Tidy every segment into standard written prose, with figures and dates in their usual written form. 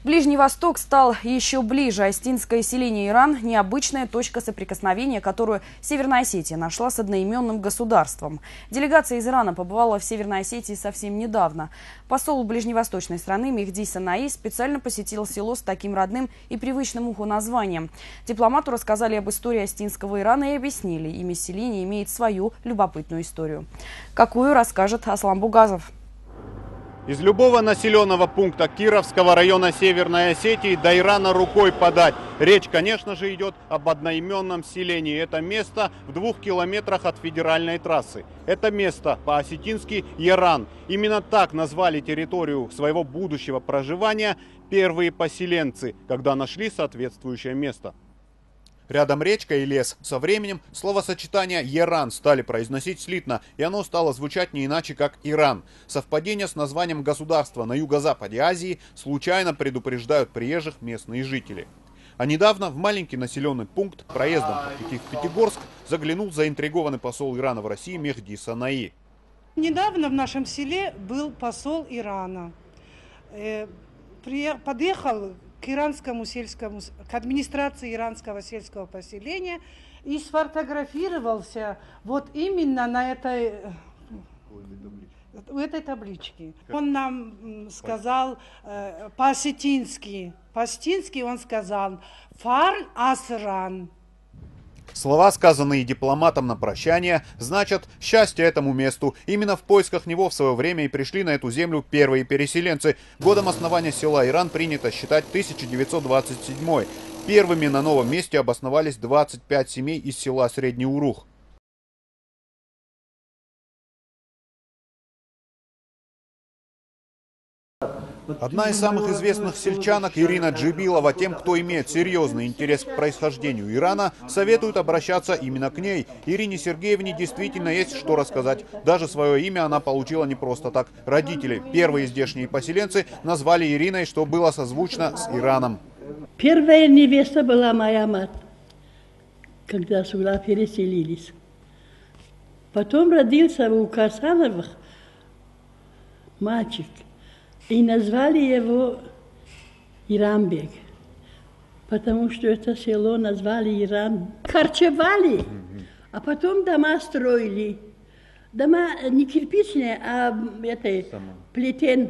Ближний Восток стал еще ближе. Остинское селение Иран – необычная точка соприкосновения, которую Северная Осетия нашла с одноименным государством. Делегация из Ирана побывала в Северной Осетии совсем недавно. Посол ближневосточной страны Мехди Санаи специально посетил село с таким родным и привычным уху названием. Дипломату рассказали об истории Остинского Ирана и объяснили, имя селения имеет свою любопытную историю. Какую, расскажет Аслан Бугазов. Из любого населенного пункта Кировского района Северной Осетии до Ирана рукой подать. Речь, конечно же, идет об одноименном селении. Это место в 2 километрах от федеральной трассы. Это место по-осетински Иран. Именно так назвали территорию своего будущего проживания первые поселенцы, когда нашли соответствующее место. Рядом речка и лес. Со временем словосочетание «Еран» стали произносить слитно, и оно стало звучать не иначе, как «Иран». Совпадение с названием государства на юго-западе Азии случайно предупреждают приезжих местные жители. А недавно в маленький населенный пункт проездом по пути в Пятигорск заглянул заинтригованный посол Ирана в России Мехди Санаи. Недавно в нашем селе был посол Ирана. Подъехал к администрации иранского сельского поселения и сфотографировался вот именно на этой табличке. Он нам сказал по-осетински, он сказал «Фарн Асран». Слова, сказанные дипломатом на прощание, значат «счастье этому месту». Именно в поисках него в свое время и пришли на эту землю первые переселенцы. Годом основания села Иран принято считать 1927. Первыми на новом месте обосновались 25 семей из села Средний Урух. Одна из самых известных сельчанок, Ирина Джибилова, тем, кто имеет серьезный интерес к происхождению Ирана, советует обращаться именно к ней. Ирине Сергеевне действительно есть что рассказать. Даже свое имя она получила не просто так. Родители, первые здешние поселенцы, назвали Ириной, что было созвучно с Ираном. Первая невеста была моя мать, когда сюда переселились. Потом родился у Касановых мальчик. И назвали его Иранбек, потому что это село назвали Иран. Харчевали, а потом дома строили. Дома не кирпичные, а плетен,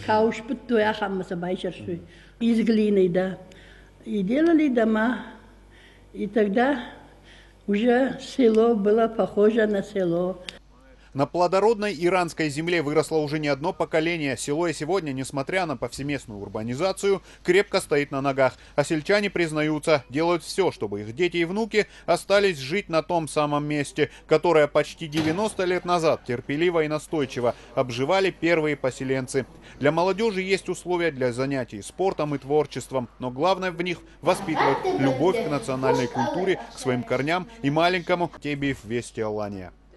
из глины, да. И делали дома, и тогда уже село было похоже на село. На плодородной иранской земле выросло уже не одно поколение. Село и сегодня, несмотря на повсеместную урбанизацию, крепко стоит на ногах. А сельчане признаются, делают все, чтобы их дети и внуки остались жить на том самом месте, которое почти 90 лет назад терпеливо и настойчиво обживали первые поселенцы. Для молодежи есть условия для занятий спортом и творчеством, но главное в них воспитывать любовь к национальной культуре, к своим корням и маленькому Тебиев Вести Алания.